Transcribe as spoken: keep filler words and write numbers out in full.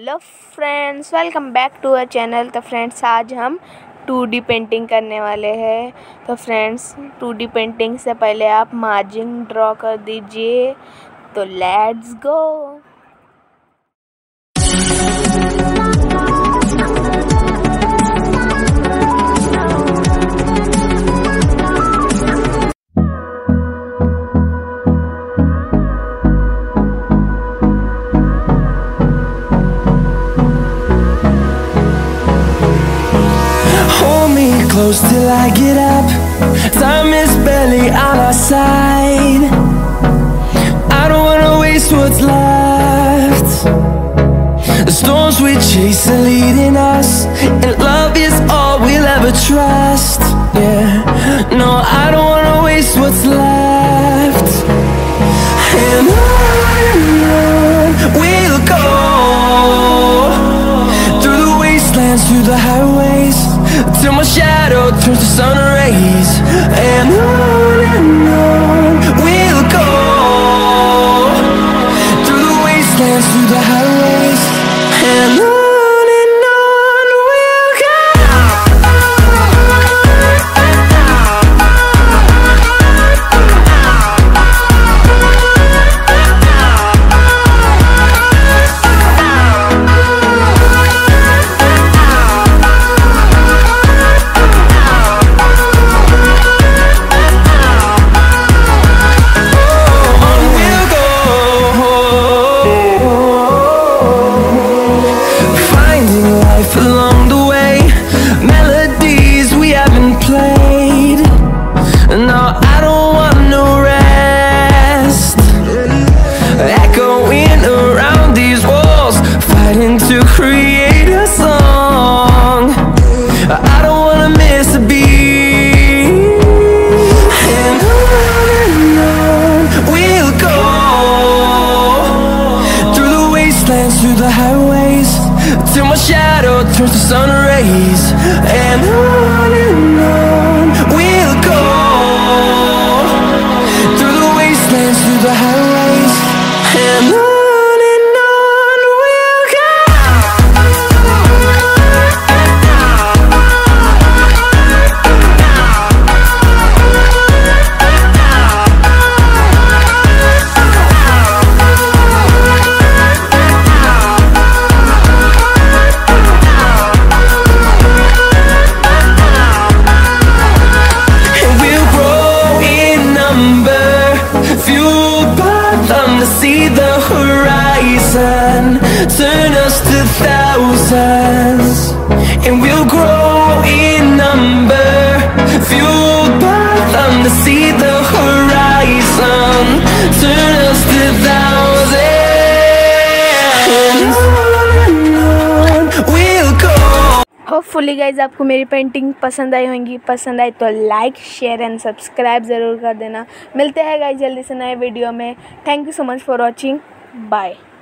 Hello friends, welcome back to our channel. तो friends, आज हम टू डी पेंटिंग करने वाले हैं। तो फ्रेंड्स, टू डी पेंटिंग से पहले आप मार्जिन ड्रॉ कर दीजिए। तो let's go. Close till I get up. Time is barely on our side. I don't wanna waste what's left. The storms we chase are leading us, and love is all we'll ever trust. Yeah, no, I don't wanna waste what's left. And on and on we'll go, through the wastelands, through the highways, till my shadow turns to sun rays. And on and on we'll go, through the wastelands, through the highways. And on and on we'll go. Along the way, melodies we haven't played. No, I don't want no rest. Echoing around these walls, fighting to create a song. I don't wanna miss a beat. And on and on we'll go, through the wastelands, through the highways, till my shadow turns to sun rays. And on and on we'll go, through the wastelands, through the highways. And on and on we'll go. See the horizon, turn us to thousands, and we'll grow in number, fueled by them to see the horizon, turn us to thousands, and on and on we'll go. Hopefully guys आपको मेरी painting पसंद आई होंगी। पसंद आई तो like, share and subscribe ज़रूर कर देना। मिलते हैं गाइज जल्दी से नए वीडियो में। Thank you so much for watching. Bye.